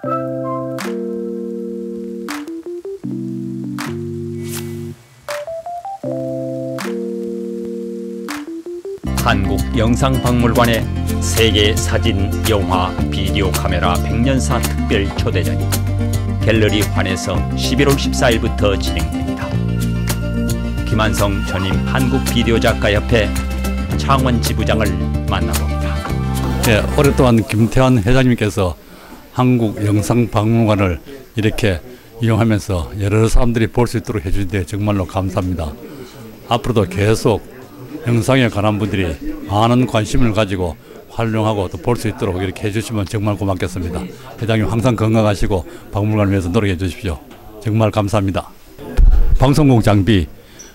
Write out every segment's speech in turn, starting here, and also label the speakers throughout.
Speaker 1: 한국영상박물관의 세계 사진, 영화, 비디오 카메라 100년사 특별 초대전이 갤러리 환에서 11월 14일부터 진행됩니다. 김한성 전임 한국비디오작가협회 창원 지부장을 만나봅니다.
Speaker 2: 네, 오랫동안 김태환 회장님께서 한국영상박물관을 이렇게 이용하면서 여러 사람들이 볼 수 있도록 해주신 데 정말로 감사합니다. 앞으로도 계속 영상에 관한 분들이 많은 관심을 가지고 활용하고 또 볼 수 있도록 이렇게 해주시면 정말 고맙겠습니다. 회장님 항상 건강하시고 박물관을 위해서 노력해 주십시오. 정말 감사합니다. 방송국 장비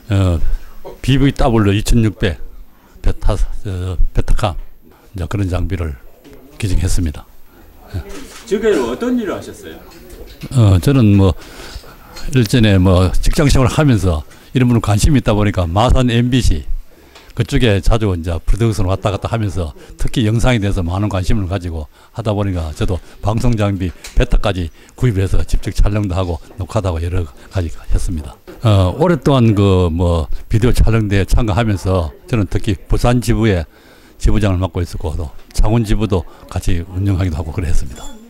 Speaker 2: BVW 2600 베타캄 그런 장비를 기증했습니다.
Speaker 3: 지금까지 어떤 일을 하셨어요?
Speaker 2: 저는 일전에 직장생활을 하면서 이런 분은 관심이 있다 보니까 마산 MBC 그쪽에 자주 이제 프로덕션 왔다 갔다 하면서 특히 영상에 대해서 많은 관심을 가지고 하다 보니까 저도 방송 장비 베타까지 구입해서 직접 촬영도 하고 녹화도 하고 여러 가지 했습니다. 오랫동안 비디오 촬영대에 참가하면서 저는 특히 부산 지부의 지부장을 맡고 있었고 또 창원 지부도 같이 운영하기도 하고 그랬습니다.